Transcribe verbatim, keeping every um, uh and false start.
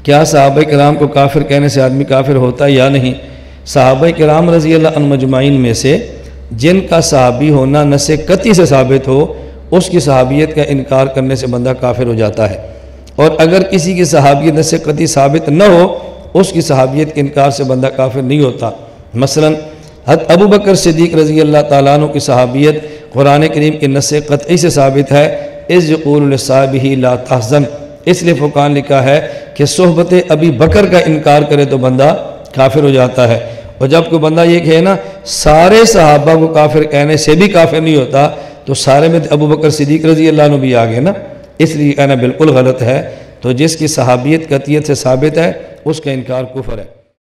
क्या सहाबा किराम को काफिर कहने से आदमी काफिर होता है या नहीं? सहाबा किराम रज़ी अल्लाह अन्हुम मजमाइन में से जिनका सहाबी होना नसे कती से साबित हो, उसकी सहाबियत का इनकार करने से बंदा काफिर हो जाता है। और अगर किसी की सहाबियत नसे कती साबित न हो, उसकी सहाबियत के इनकार से बंदा काफिर नहीं होता। मसलन हज़रत अबू बकर सिद्दीक़ रज़ी अल्लाह ताला अन्हु की सहाबियत कुरान करीम के नसे कतई से साबित है। इज़ यक़ूलु लिसाहिबिही ला तहज़न, इसलिए फ़ुक़हान लिखा है कि सोहबत अबी बकर का इनकार करे तो बंदा काफिर हो जाता है। और जब कोई बंदा ये कहे ना सारे सहाबा को काफिर कहने से भी काफिर नहीं होता, तो सारे में अबू बकर सिद्दीक़ रज़ी अल्लाह अन्हु भी आ गए ना, इसलिए कहना बिल्कुल गलत है। तो जिसकी सहाबियत कतियत से साबित है उसका इनकार कुफ्र है।